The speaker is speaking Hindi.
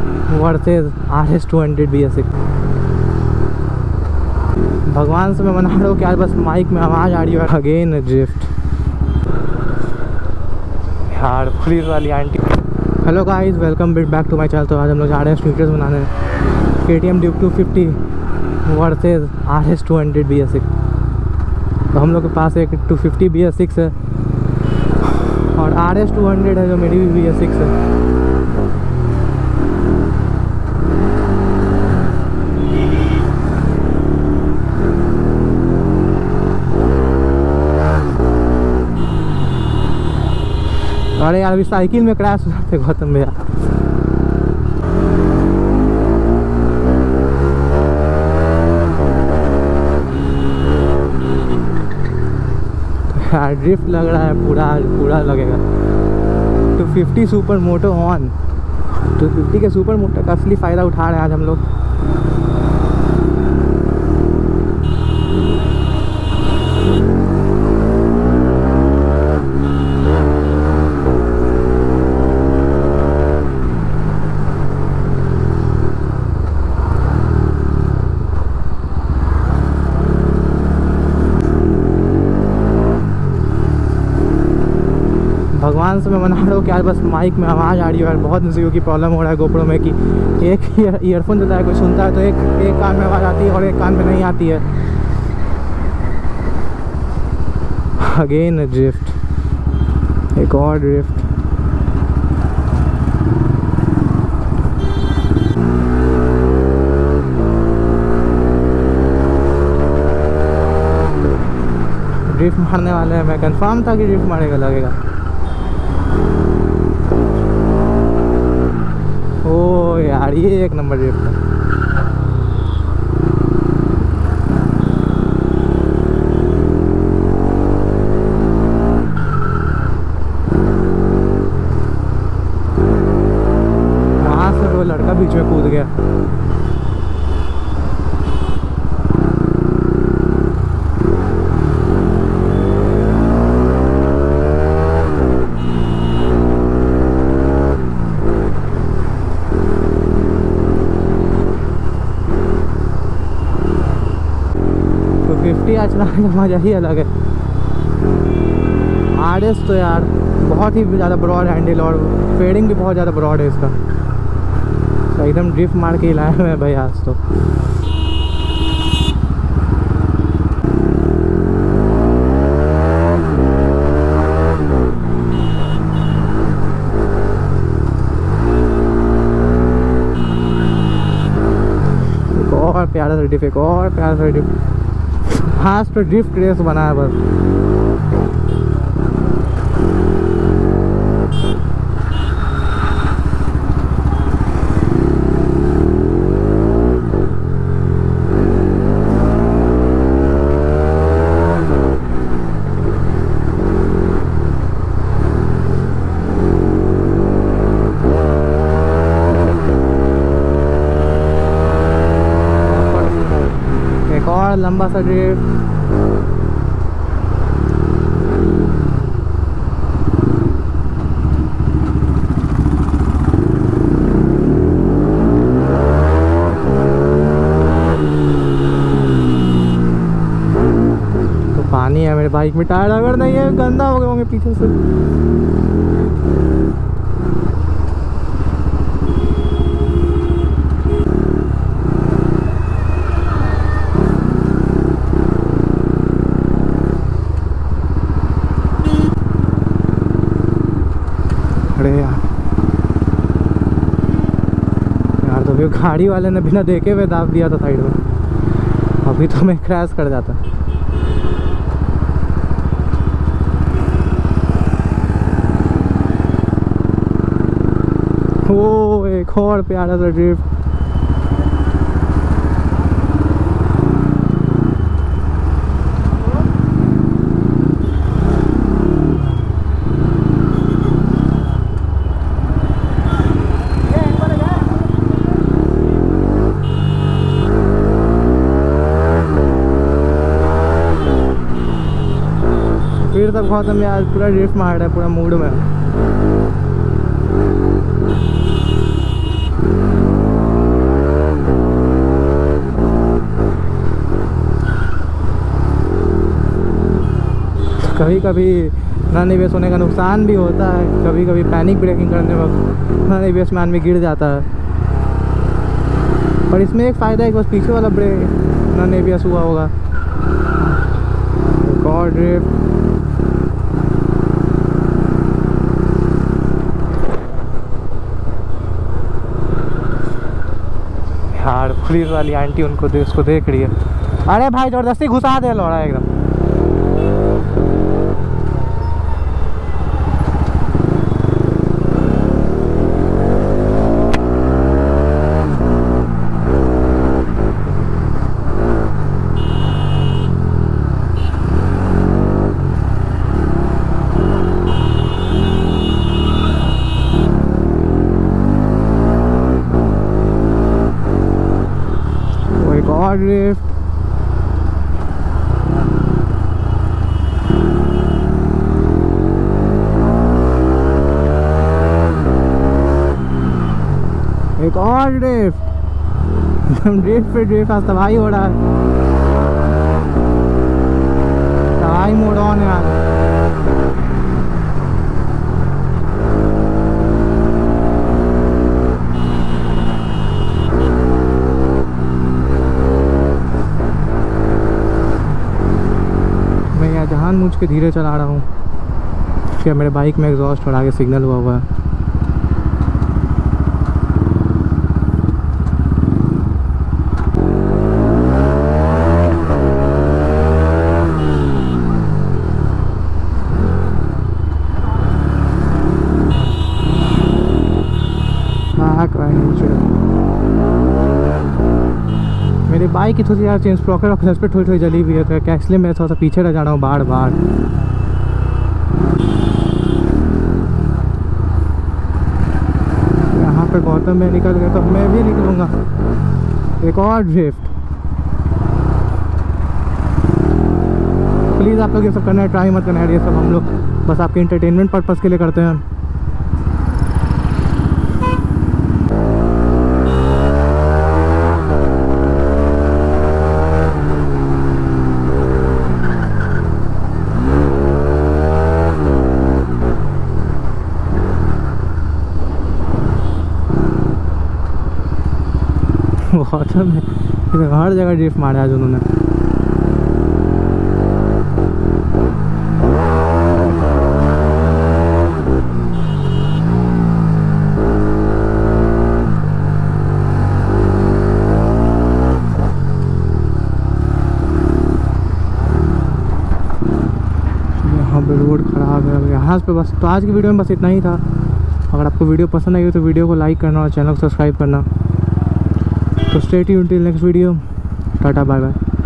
Versus RS 200 BS6। भगवान से मैं मना रहा हूँ कि आज बस माइक में आवाज़ आ रही है। अगेन ड्रिफ्ट यार, पुलिस वाली aunty. Hello guys, welcome back to my channel. तो आज हम लोग जा रहे हैं स्नीकर्स बनाने KTM Duke 250 versus RS 200 BS6। तो हम लोग के पास एक 250 BS6 है और RS 200 है जो मेरी भी BS6 है। अरे यार, अभी साइकिल में क्रैश हो जाते गौतम भैया। यार ड्रिफ्ट लग रहा है, पूरा लगेगा। 250 सुपर मोटो ऑन। 250 के सुपर मोटो का असली फ़ायदा उठा रहे हैं आज हम लोग। भगवान से मैं मना रहा हूँ कि आज बस माइक में आवाज़ आ रही है। यार बहुत नसीबों की प्रॉब्लम हो रहा है गोप्रो में कि एक ईयरफोन देता है, कोई सुनता है तो एक कान में आवाज़ आती है और एक कान में नहीं आती है। अगेन ड्रिफ्ट, एक और ड्रिफ्ट। ड्रिफ्ट मारने वाले हैं, मैं कंफर्म था कि ड्रिफ्ट मारेगा, लगेगा। ओ यार, ये एक नंबर ड्रिफ्ट है। वहाँ से वो लड़का बीच में कूद गया। आज चलाने का मज़ा ही अलग है। RS तो यार बहुत ही ज़्यादा ब्रॉड हैंडल और फेडिंग भी बहुत ज़्यादा ब्रॉड है इसका। तो एकदम ड्रिफ्ट मार के ही लाए हुए हैं भाई आज तो। एक और प्यारा सा ड्रिफ्ट, एक और प्यारा सा ड्रिफ्ट। हाँ, तो ड्रिफ्ट रेस बना है बस। एक और लंबा सा ड्रिफ्ट। पानी है मेरे बाइक में, टायर अगर नहीं है गंदा हो गए होंगे पीछे से। अरे यार तो फिर गाड़ी वाले ने बिना देखे हुए दाब दिया था साइड में। अभी तो मैं क्रैश कर जाता। ओ एक और प्यारा सा ड्रिफ्ट। फिर तक गौतम यार पूरा ड्रिफ्ट मार रहा है, पूरा मूड में। कभी कभी नॉन एबीएस होने का नुकसान भी होता है, कभी कभी पैनिक ब्रेकिंग करने वक्त नॉन एबीएस में आदमी गिर जाता है। पर इसमें एक फ़ायदा है कि बस पीछे वाला ब्रेक नॉन एबीएस हुआ होगा। गॉड ड्रिफ्ट, यार पुलिस वाली आंटी उसको देख रही है। अरे भाई ज़बरदस्ती घुसा दे लौड़ा एकदम। गॉड ड्रिफ्ट, एक और ड्रिफ्ट। ड्रिफ्ट पे ड्रिफ्ट, आज तबाही हो रहा है, तबाही मोड ऑन है आज। मैं यहाँ जानबूझ के धीरे चला रहा हूँ क्या मेरे बाइक में एग्जॉस्ट थोड़ा आगे सिग्नल हुआ है। मेरी बाइक की थोड़ी यार चेंज स्प्रॉकेट और क्लच पे थोड़ी थोड़ी जली हुई है, तो इसलिए मैं थोड़ा सा पीछे रह जा रहा हूँ बार बार। यहाँ पे गौतम में निकल गया तो मैं भी निकलूँगा। एक और ड्रिफ्ट। प्लीज़ आप लोग ये सब करना है ट्राई मत करना है, ये सब हम लोग बस आपके इंटरटेनमेंट पर्पज़ के लिए करते हैं। गौतम में हर जगह ड्रिफ्ट मारा आज उन्होंने। यहाँ पे रोड ख़राब है यहाँ पे बस। तो आज की वीडियो में बस इतना ही था। अगर आपको वीडियो पसंद आई हो तो वीडियो को लाइक करना और चैनल को सब्सक्राइब करना। तो stay tuned till next video. Tata bye bye.